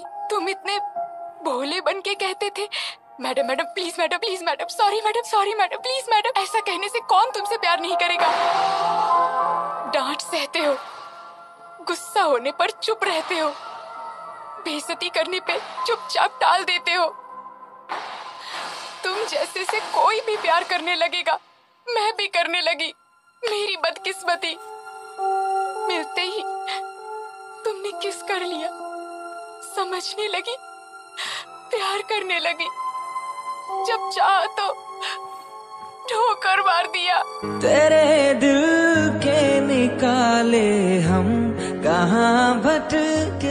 तुम इतने भोले बन के कहते थे madam madam please madam please madam sorry madam please madam. ऐसा कहने से कौन तुमसे प्यार नहीं करेगा। डांट सहते हो, गुस्सा होने पर चुप रहते हो, बेइज्जती करने पे चुपचाप टाल देते हो। तुम जैसे से कोई भी प्यार करने लगेगा, मैं भी करने लगी। मेरी बदकिस्मती, मिलते ही तुमने किस कर लिया, समझने लगी, प्यार करने लगी। जब चाहा तो ठोकर मार दिया। तेरे दिल के निकाले हम कहाँ भटके।